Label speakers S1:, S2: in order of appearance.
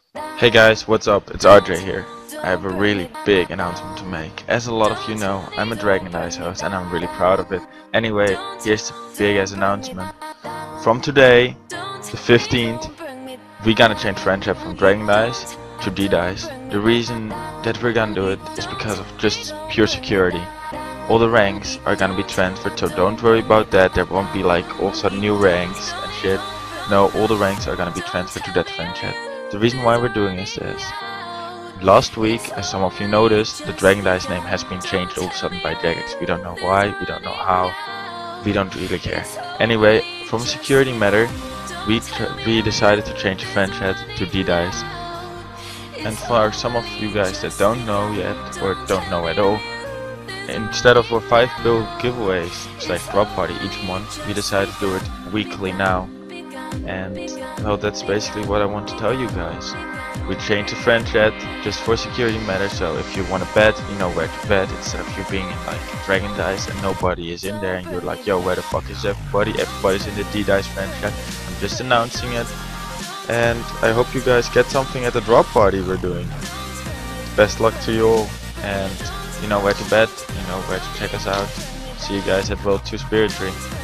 S1: Hey guys, what's up? It's RJ here. I have a really big announcement to make. As a lot of you know, I'm a Dragon Dice host and I'm really proud of it. Anyway, here's the big ass announcement. From today, the 15th, we're gonna change friendship from Dragon Dice to D-Dice. The reason that we're gonna do it is because of just pure security. All the ranks are gonna be transferred, so don't worry about that. There won't be like all of a sudden new ranks and shit. No, all the ranks are gonna be transferred to that friendship. The reason why we're doing is this. Last week, as some of you noticed, the Dragon Dice name has been changed all of a sudden by Jagex. We don't know why, we don't know how, we don't really care. Anyway, from a security matter, we decided to change the friend chat to D-Dice. And for some of you guys that don't know yet, or don't know at all, instead of our 5 bill giveaways / drop party each month, we decided to do it weekly now. And well, that's basically what I want to tell you guys. We changed the friend chat just for security matters, so if you want to bet, you know where to bet, instead of you being in like Dragon Dice and nobody is in there and you're like, yo, where the fuck is everybody? Everybody's in the D-Dice friend chat. I'm just announcing it, and I hope you guys get something at the drop party we're doing. Best luck to you all, and you know where to bet, you know where to check us out. See you guys at World 2 Spirit Tree.